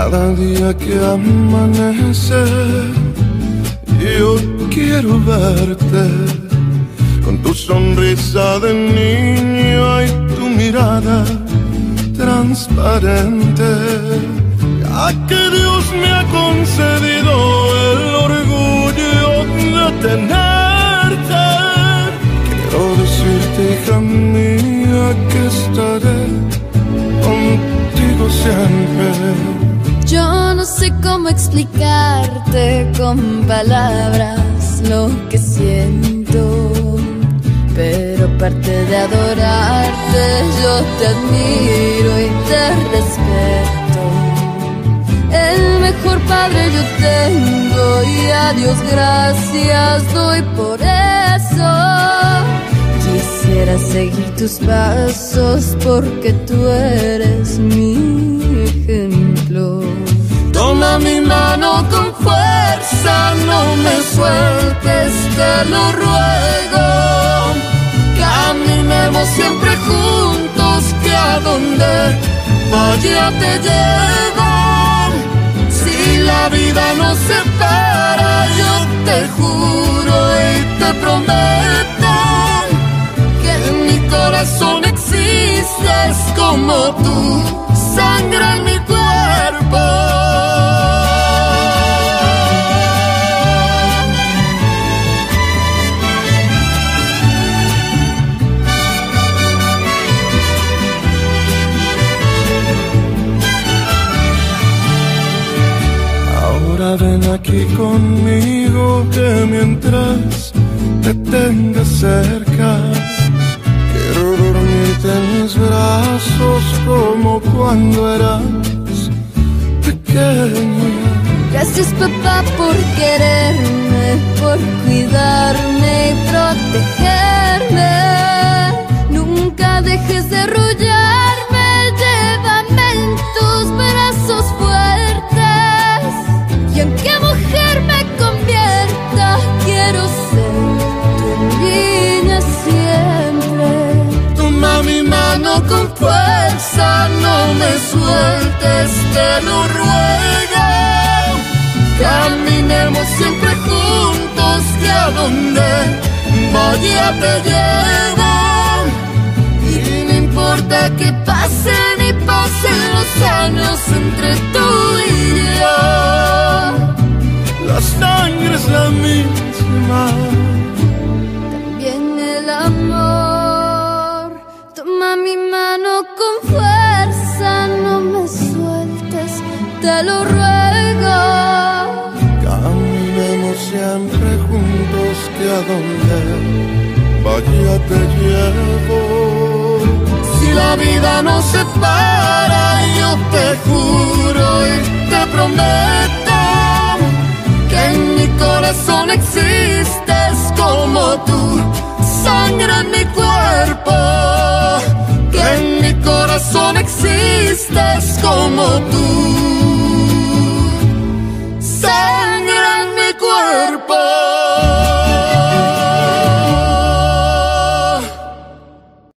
Cada día que amanece, yo quiero verte con tu sonrisa de niño y tu mirada transparente. Ya que Dios me ha concedido el orgullo de tenerte, quiero decirte, hija mía, que estaré contigo siempre. Yo no sé cómo explicarte con palabras lo que siento, pero aparte de adorarte, yo te admiro y te respeto. El mejor padre yo tengo y a Dios gracias doy por eso. Quisiera seguir tus pasos porque tú eres mi ejemplo. Toma mi mano con fuerza, no me sueltes, te lo ruego. Caminemos siempre juntos, que a donde vaya te llevo. Si la vida nos separa, yo te juro y te prometo que en mi corazón existes como tú, sangre en mi cuerpo. Ahora ven aquí conmigo, que mientras te tenga cerca, quiero dormirte en mis brazos como cuando eras pequeña. Gracias, papá, por quererme, por cuidarme y protegerme. Nunca dejes de arrullarme, llévame en tus brazos fuertes. Y aunque mujer me convierta, quiero ser tu niña siempre. Toma mi mano con fuerza, no me sueltes, te lo ruego. Caminemos siempre juntos, que a donde vaya te llevo. Y no importa que pasen y pasen los años entre tú y yo, la sangre es la misma, también el amor. Toma mi mano con fuerza, no me sueltes, te lo ruego. Caminemos siempre juntos, que a donde vaya te llevo. Si la vida nos separa, yo te juro y te prometo que en mi corazón existes como tú, sangre en mi cuerpo. Que en mi corazón existes como tú.